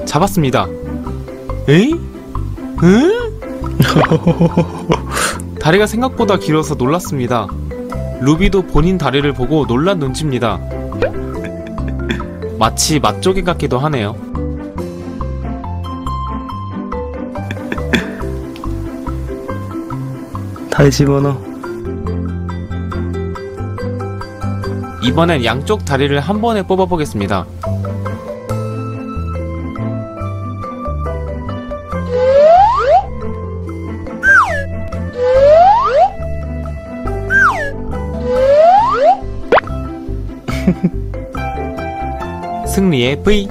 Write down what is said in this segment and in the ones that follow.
잡았습니다. 에이? 응? 다리가 생각보다 길어서 놀랐습니다. 루비도 본인 다리를 보고 놀란 눈치입니다. 마치 맛조개 같기도 하네요. 다리 집어넣어. 이번엔 양쪽 다리를 한 번에 뽑아보겠습니다. 승리의 V.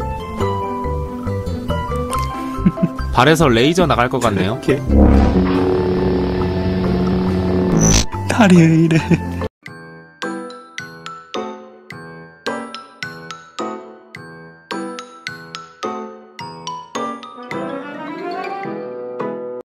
발에서 레이저 나갈 것 같네요. 다리 왜 이래.